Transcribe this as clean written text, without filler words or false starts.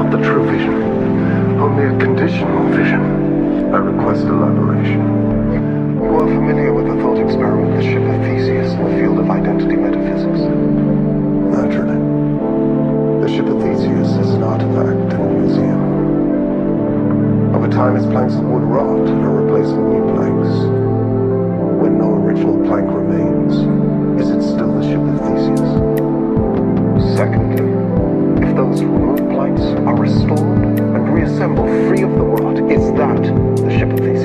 not the true vision, only a conditional vision. I request elaboration. You are familiar with the thought experiment, the ship of Theseus, in the field of identity metaphysics? Naturally. The ship of Theseus is an artifact in a museum. Over time, its planks of wood rot and are replaced with new planks. When no original plank remains, is it still the ship of Theseus? Secondly, if those removed planks are restored and reassembled free of the rot, is that the ship of Theseus?